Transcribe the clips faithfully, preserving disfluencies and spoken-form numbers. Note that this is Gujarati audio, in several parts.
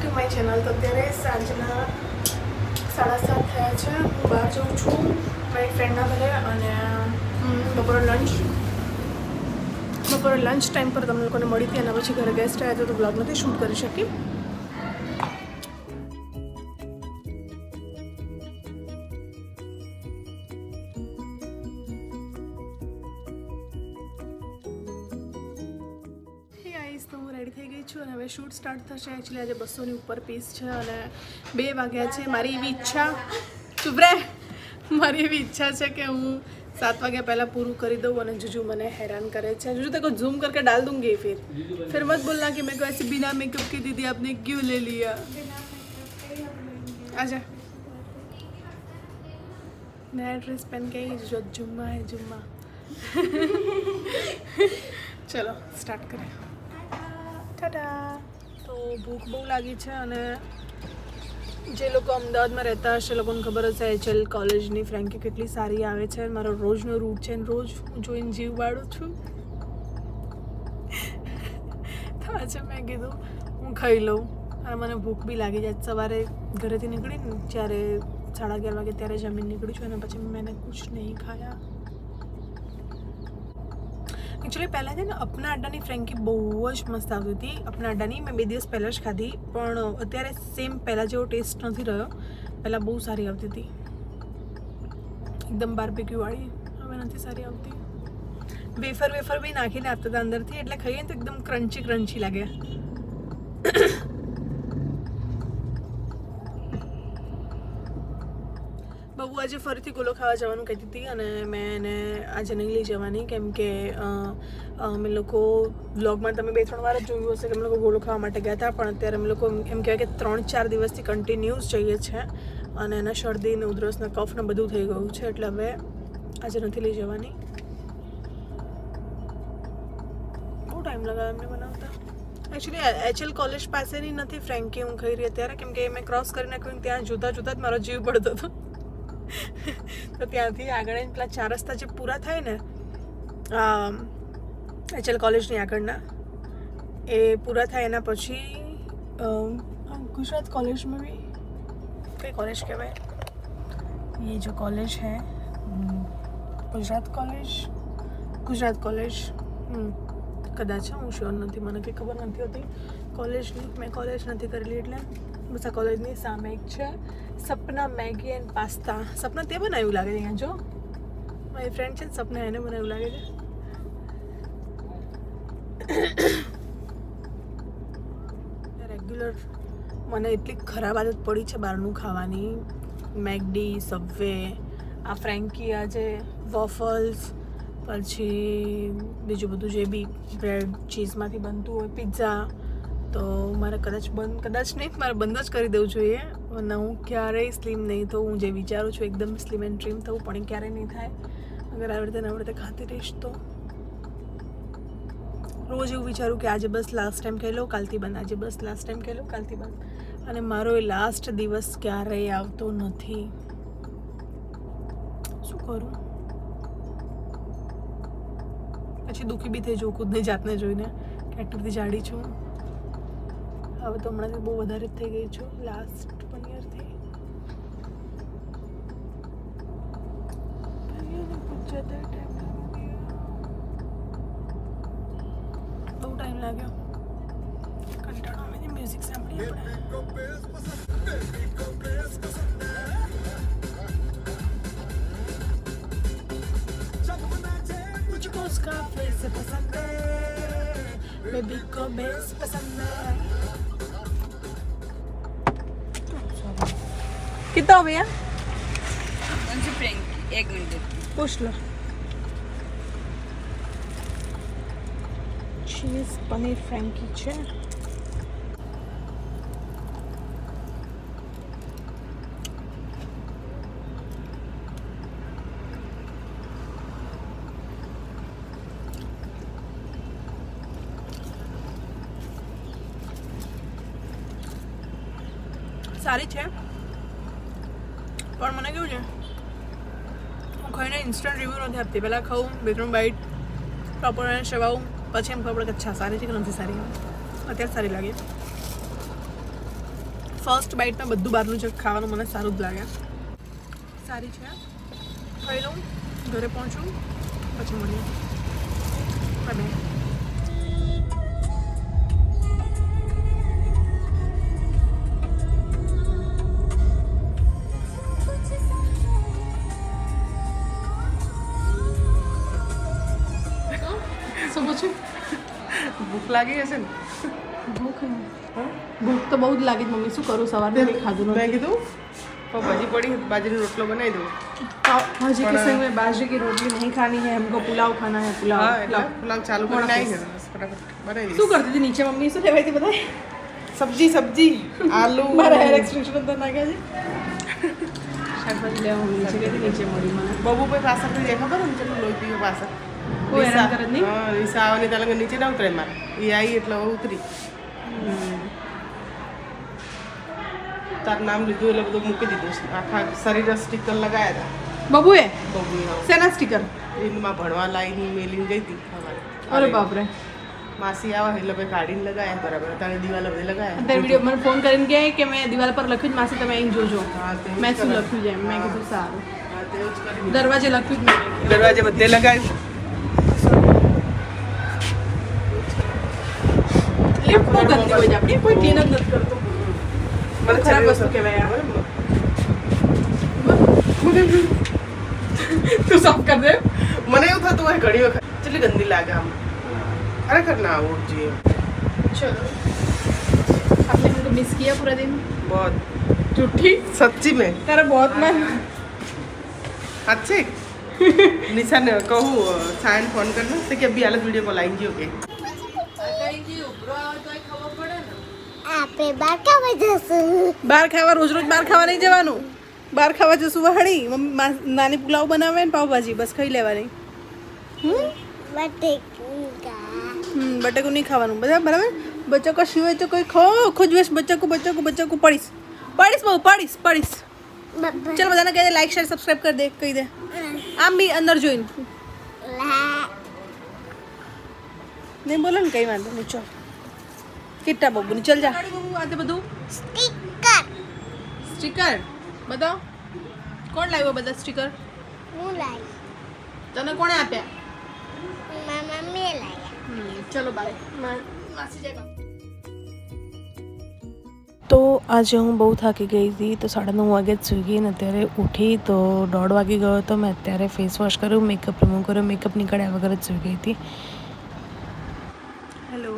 To my channel. તો અત્યારે સાંજના સાડા સાત થયા છે. હું બહાર જાઉં છું મારી ફ્રેન્ડના ઘરે અને બપોરે લંચ બપોરે લંચ ટાઈમ પર તમને લોકોને મળી હતી અને પછી ઘરે ગેસ્ટ આવ્યા હતા તો બ્લોગ નથી શૂટ કરી શકી. તો હું રેડી થઈ ગઈ છું અને હવે શૂટ સ્ટાર્ટ થશે. એકચ્યુઅલી આજે બસોની ઉપર પીસ છે અને બે વાગ્યા છે. મારી એવી ઈચ્છા ચૂપ રે મારી એવી ઈચ્છા છે કે હું सात वागे पहला पूरू कर दूँ और जुजू मैंने हैरान करे जुजू तेको जूम करके डाल दूंगी. फिर फिर मत बोलना कि मेरे को ऐसे बिना मेकअप की दीदी आपने क्यों ले लिया. आजा नया ड्रेस पहन के ही जो जुम्मा है जुम्मा. चलो स्टार्ट करें. टाटा. तो भूख बहु लगी है અને જે લોકો અમદાવાદમાં રહેતા હશે લોકોને ખબર હશે એચએલ કોલેજની ફ્રેન્કી કેટલી સારી આવે છે. મારો રોજનો રૂટ છે ને રોજ હું જોઈને જીવ વાળું છું. તો આજે મેં કીધું હું ખાઈ લઉં અને મને ભૂખ બી લાગી જાય. સવારે ઘરેથી નીકળી ને જ્યારે સાડા અગિયાર વાગે ત્યારે જમીન નીકળી છું અને પછી મેં કુછ નહીં ખાયા. एक्चुअली पहला है ना अपना अड्डानी फ्रेंकी बहुत मस्त આવતી હતી. अपना अड्डानी मैं બે દિવસ પહેલાં જ ખાધી પણ અત્યારે સેમ પહેલાં જેવો ટેસ્ટ નથી રહ્યો. પહેલાં બહુ સારી આવતી હતી એકદમ બાર્બીક્યુ વાળી. હવે નથી સારી આવતી. વેફર વેફર બી નાખીને આપતા હતા અંદરથી એટલે ખાઈએ ને તો એકદમ ક્રન્ચી ક્રન્ચી લાગે. બહુ આજે ફરીથી ગોલો ખાવા જવાનું કહેતી હતી અને મેં એને આજે નહીં લઈ જવાની કેમ કે અમે લોકો વ્લોગમાં તમે બે ત્રણ વાર જ જોયું હશે કે અમે લોકો ગોલો ખાવા માટે ગયા હતા પણ અત્યારે અમે લોકો એમ કહેવાય કે ત્રણ ચાર દિવસથી કન્ટિન્યુઅસ જઈએ છે અને એના શરદી ને ઉધરસ ને કફ ને બધું થઈ ગયું છે એટલે હવે આજે નથી લઈ જવાની. બહુ ટાઈમ લગાવ્યો એમને બનાવતા. એકચ્યુઅલી એચએલ કોલેજ પાસેની નથી ફ્રેન્કી હું ખાઈ રહી અત્યારે કેમ કે મેં ક્રોસ કરી નાખ્યું ત્યાં જોતા જોતા જ મારો જીવ પડતો હતો. તો ત્યાંથી આગળ પેલા ચાર રસ્તા જે પૂરા થાય ને એચએલ કોલેજની આગળના એ પૂરા થાય એના પછી ગુજરાત કોલેજમાં બી કઈ કોલેજ કહેવાય ये जो कॉलेज है गुजरात कॉलेज गुजरात कॉलेज કદાચ હું શ્યોર નથી મને કંઈ ખબર નથી હોતી કોલેજની. મેં કોલેજ નથી કરેલી એટલે બસ આ કોલેજની સામે એક છે Sapna Maggi and pasta. Sapna તે બનાવ્યું લાગે છે અહીંયા જો મારી ફ્રેન્ડ છે સપના એને બનાવ્યું લાગે છે. રેગ્યુલર મને એટલી ખરાબ આદત પડી છે બહારનું ખાવાની. મેકડી સબવે આ ફ્રેન્કી આ જે વોફલ્સ પછી બીજું બધું જે બી બ્રેડ ચીઝમાંથી બનતું હોય પિઝા તો મારે કદાચ બંધ કદાચ નહીં મારે બંધ જ કરી દેવું જોઈએ. અને હું ક્યારેય સ્લિમ નહીં થવું. હું જે વિચારું છું એકદમ સ્લિમ એન્ડ ટ્રીમ થવું પણ એ ક્યારેય નહીં થાય અગર આવી રીતે આવી રીતે ખાતી રહીશ તો. રોજ એવું વિચારું કે આજે બસ લાસ્ટ ટાઈમ ખાઈ લો કાલથી બંધ આજે બસ લાસ્ટ ટાઈમ ખાઈ લો કાલથી બંધ અને મારો એ લાસ્ટ દિવસ ક્યારેય આવતો નથી. શું કરું પછી દુઃખી બી થઈ જવું ખુદની જાતને જોઈને કે આટલી બધી જાડી છું. હવે તો હમણાંથી બહુ વધારે જ થઈ ગઈ છું લાસ્ટ વન યરથી. બહુ ટાઈમ લાગ્યો કંટાળો આવે છે મ્યુઝિક સાંભળીએ આપણે. उसका फेस पसंद है बेबी को बेस पसंद है. कितना हो भैया कौन सी फ्रेंकी एक मिनट पूछ लो. चीज पनीर फ्रेंकी છે. સારી છે પણ મને કેવું છે હું ખાઈને ઇન્સ્ટન્ટ રિવ્યૂ નથી આપતી. પહેલાં ખાઉં બે ત્રણ બાઈટ પ્રોપર એને ચવાવું પછી એમ ખબર પડે કે અચ્છા સારી છે કે નથી સારી. અત્યારે સારી લાગે. ફર્સ્ટ બાઇટમાં બધું બહારનું જ ખાવાનું મને સારું જ લાગે. સારી છે. ખાઈ લઉં, ઘરે પહોંચું, પછી મળીએ. બાય. શું પૂછ્યું? ભૂખ લાગી હશે ને? ભૂખ ભૂખ તો બહુ જ લાગી મમ્મી. શું કરું? સવારે કંઈ ખાધું મેં નથી. કીધું भाजी पड़ी बाजरी रोटलो बनाई दो. भाजी के संग में बाजरी की रोटली नहीं खानी है, हमको पुलाव खाना है. पुलाव हाँ पुलाव चालू करना ही है, फटाफट बनाई दी. શું કરતી હતી નીચે મમ્મી? શું લેવાઈ હતી બતાય? सब्जी सब्जी आलू મારા હેર એક્સટેન્શન અંદર નાખ્યા છે. શાકભાજી લેવા મમ્મી નીચે ગઈ નીચે મળી મને. બબુ ભાઈ પાછળ થઈ જાય ખબર ને? ચલો લોહી પીવો પાછળ. કોઈ હેરાન કરે જ નહીં. હા રીસા આવવાની તાલંગ નીચે ના ઉતરે મારે. એ આવી એટલે ઉતરી. તાર નામ લીધું એટલે બધું મૂકી દીધું. આખા શરીર સ્ટીકર લગાયા હતા બબુએ. બબુએ શેના સ્ટીકર? એમાં ભણવા લાવીને મેલીને ગઈ હતી સવારે. અરે બાપરે. માસી આવે એટલે ભાઈ કાઢીને લગાયા બરાબર. તારે દિવાલ બધે લગાયા. અત્યારે વિડીયો મને ફોન કરીને કહે કે મેં દિવાલ પર લખ્યું જ માસી તમે અહીં જોજો. હા તે મેં શું લખ્યું છે એમ. મેં કીધું સારું. હા તે જ કરી. દરવાજે લખ્યું જ મેં. દરવાજે બધે લગાવ્યું. લિફ્ટ બહુ ગંદી હોય છે આપણી. કોઈ ક્લીન જ નથી કરતું. મને ખરાબ વસ્તુ કહેવાય યાર. તું સાફ કર દે. મને એવું થતું હોય ઘણી વખત કેટલી ગંદી લાગે આમ. ખરેખર ના આવું જોઈએ. चलो आपने हमको मिस किया पूरा दिन. बहुत झूठी सच्ची में तेरा बहुत मन. अच्छे निशा ने कहूँ सायन फोन करना तो कि अभी अलग वीडियो कॉल आएंगी ओके. આપે બાર ખાવા જશું. બહાર ખાવા રોજ રોજ બહાર ખાવા નહીં જવાનું. બહાર ખાવા જશું વાળી મમ્મી નાની પુલાવ બનાવે ને પાવભાજી બસ ખાઈ લેવાની. બટેકા हम्म बच्चे को नहीं खावा बता बराबर. बच्चा का शिव तो कोई खो खुद वेश बच्चा को बच्चा को बच्चा को पढ़ीस पढ़ीस बहु पढ़ीस पढ़ीस. चल बताना कह दे लाइक शेयर सब्सक्राइब कर दे कही दे. आम भी अंदर જોઈન नहीं बोलो ने कई वांधो नहीं. चल किट्टा बबू ने चल जा. आते બધું સ્ટીકર સ્ટીકર बताओ કોણ લાવ્યો બધા સ્ટીકર? હું લાવી. તને કોણે આપ્યા? મામા મે લાવ્યા. चलो बाय. તો આજે હું બહુ થાકી ગઈ હતી તો સાડા નવ વાગે જ સૂઈ ગઈ ને અત્યારે ઉઠી તો દોઢ વાગી ગયો હતો. મેં અત્યારે ફેસ વોશ કર્યું, મેકઅપ રિમૂવ કર્યો, મેકઅપ નીકળ્યા વગર જ સૂઈ ગઈ હતી. હેલો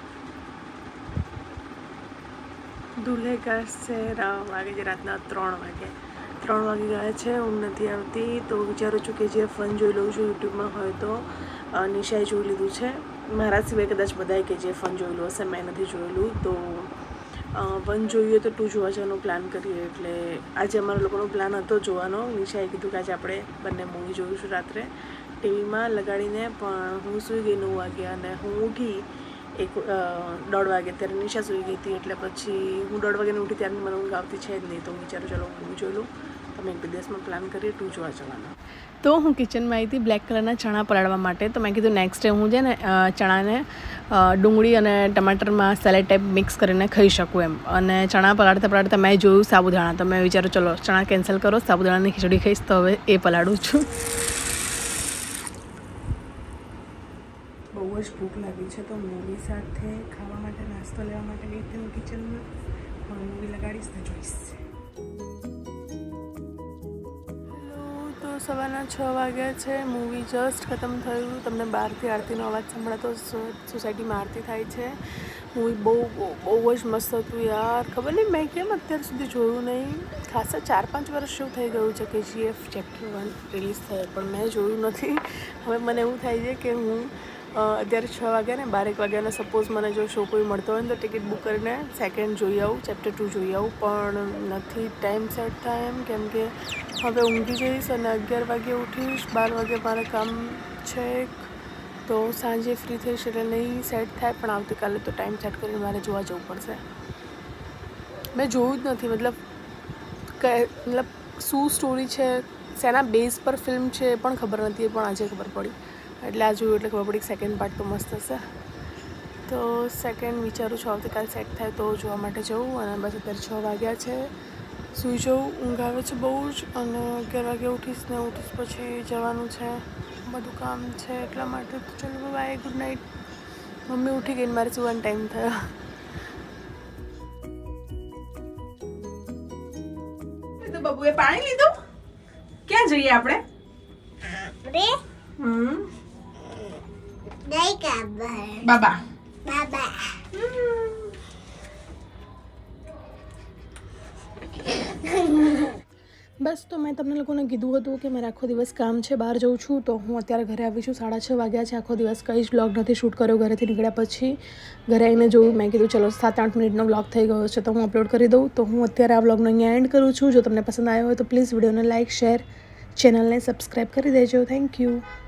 દુલ્હે ઘર સે વાગે છે રાતના ત્રણ વાગે ત્રણ વાગી ગયા છે. ઊંઘ નથી આવતી તો વિચારું છું કે જે ફન જોઈ લઉં છું યુટ્યુબમાં હોય તો. નિશાએ જોઈ લીધું છે. મારા સિવાય કદાચ બધાએ કે જે ફન જોયેલું હશે મેં નથી જોયેલું. તો વન જોઈએ તો ટુ જોવા જવાનો પ્લાન કરીએ. એટલે આજે અમારા લોકોનો પ્લાન હતો જોવાનો. નિશાએ કીધું કે આજે આપણે બંને મૂવી જોઈશું રાત્રે ટીવીમાં લગાડીને. પણ હું સૂઈ ગઈ નવ વાગ્યા અને હું ઉઠી એક દોઢ વાગે. ત્યારે નિશા સૂઈ ગઈ હતી એટલે પછી હું દોઢ વાગ્યાની ઉઠી ત્યારે મને ઊંઘ આવતી છે જ નહીં. તો હું વિચારું ચાલો મૂવી જોઈ લઉં. તમે એક બે દિવસમાં પ્લાન કરીએ ટુ જોવા જવાનો. તો હું કિચનમાં આવી હતી બ્લેક કલરના ચણા પલાળવા માટે. તો મેં કીધું નેક્સ્ટ ડે હું છે ને ચણાને ડુંગળી અને ટમાટરમાં સેલેડ ટાઈપ મિક્સ કરીને ખાઈ શકું એમ. અને ચણા પલાળતા પલાળતા મેં જોયું સાબુદાણા. તો મેં વિચાર્યું ચલો ચણા કેન્સલ કરો, સાબુદાણાની ખીચડી ખાઈશ. તો હવે એ પલાળું છું. બહુ જ ભૂખ લાગી છે તો મૂવી સાથે ખાવા માટે નાસ્તો લેવા માટે ગઈ હતી હું કિચનમાં. હવે મૂવી લગાડીશ ને જોઈશ. સવારના છ વાગ્યા છે. મૂવી જસ્ટ ખતમ થયું. તમને બહારથી આરતીનો અવાજ સંભળાતો સોસાયટીમાં આરતી થાય છે. મૂવી બહુ બહુ જ મસ્ત હતું યાર. ખબર નહીં મેં કેમ અત્યાર સુધી જોયું નહીં. ખાસા ચાર પાંચ વર્ષ જેવું થઈ ગયું છે કે જીએફ ચેપ્ટર વન રિલીઝ થયો પણ મેં જોયું નથી. હવે મને એવું થાય છે કે હું અત્યારે છ વાગ્યા ને બારેક વાગ્યાનો સપોઝ મને જો શો કોઈ મળતો હોય ને તો ટિકિટ બુક કરીને સેકન્ડ જોઈ આવું, ચેપ્ટર ટુ જોઈ આવું. પણ નથી ટાઈમ સેટ થાય એમ કેમ કે હવે ઊંઘી જઈશ અને અગિયાર વાગે ઉઠીશ. બાર વાગે મારે કામ છે તો સાંજે ફ્રી થઈશ એટલે નહીં સેટ થાય. પણ આવતીકાલે તો ટાઈમ સેટ કરીને મારે જોવા જવું પડશે. મેં જોયું જ નથી મતલબ કે મતલબ શું સ્ટોરી છે, શેના બેઝ પર ફિલ્મ છે એ પણ ખબર નથી. પણ આજે ખબર પડી એટલે આ જોયું એટલે ખબર પડી કે સેકન્ડ પાર્ટ તો મસ્ત હશે. તો સેકન્ડ વિચારું છું આવતીકાલ સેટ થાય તો જોવા માટે જવું. અને બસ અત્યારે છ વાગ્યા છે, સૂઈ જવું. ઊંઘ આવે છે બહુ જ, અને અગિયાર વાગે ઉઠીશ ને ઉઠીશ પછી જવાનું છે, બધું કામ છે એટલા માટે. તો ચલો બાય, ગુડ નાઇટ. મમ્મી ઉઠી ગઈ ને મારે સુવાનો ટાઈમ થયો. તો બબુએ પાણી લીધું. ક્યાં જઈએ આપણે? રે હમ દઈ કાબર બાબા બાબા બસ તો મેં તમને લોકોને કીધું હતું કે મારે આખો દિવસ કામ છે, બહાર જઉં છું. તો હું અત્યારે ઘરે આવી છું, સાડા છ વાગ્યા છે. આખો દિવસ કંઈ જ વ્લોગ નથી શૂટ કર્યો ઘરેથી નીકળ્યા પછી. ઘરે આવીને જોયું, મેં કીધું ચલો સાત આઠ મિનિટનો વ્લોગ થઈ ગયો છે તો હું અપલોડ કરી દઉં. તો હું અત્યારે આ વ્લોગનો અહીંયા એન્ડ કરું છું. જો તમને પસંદ આવ્યો હોય તો પ્લીઝ વિડીયોને લાઇક, શેર, ચેનલને સબસ્ક્રાઈબ કરી દેજો. Thank you.